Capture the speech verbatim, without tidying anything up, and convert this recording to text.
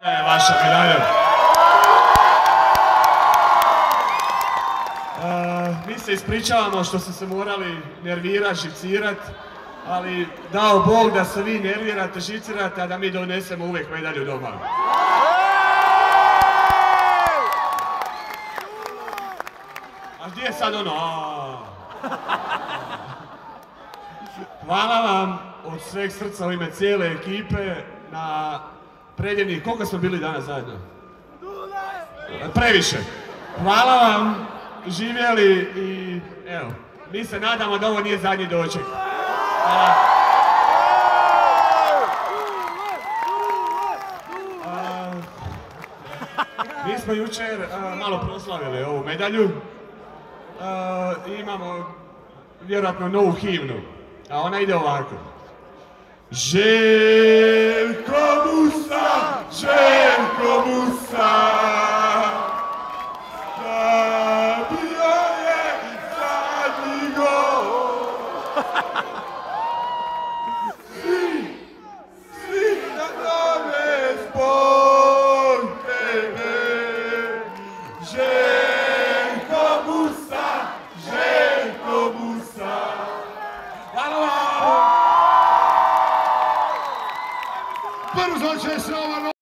E, vaša medalja. Uh, mi se ispričavamo što ste se morali nervirati, živcirati, ali dao Bog da se vi nervirate, živcirate, a da mi donesemo uvijek medalju doma. A gdje je sad ono? Hvala vam od sveg srca u ime cijele ekipe na predivnih, koliko smo bili danas zajedno? Previše. Hvala vam, živjeli i evo, mi se nadamo da ovo nije zadnji doček. Hvala. A, mi smo jučer a, malo proslavili ovu medalju. A, imamo vjerojatno novu himnu, a ona ide ovako. Željko Musa, Željko Musa, zabio je zadnji gol. Svi, svi na tome zbog tebe. Željko Musa, Željko Musa. Hvala vam! Prvo zločine